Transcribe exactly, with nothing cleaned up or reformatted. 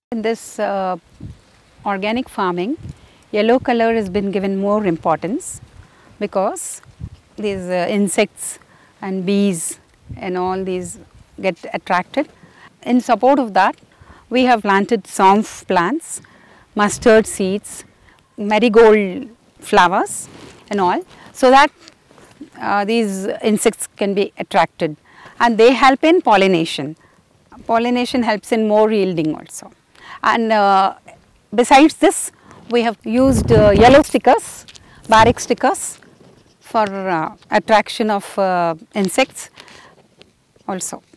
In this uh, organic farming, yellow color has been given more importance because these uh, insects and bees and all these get attracted. In support of that, we have planted saunf plants, mustard seeds, marigold flowers and all, so that uh, these insects can be attracted, and they help in pollination. Pollination helps in more yielding also. And uh, besides this, we have used uh, yellow stickers, barrack stickers for uh, attraction of uh, insects also.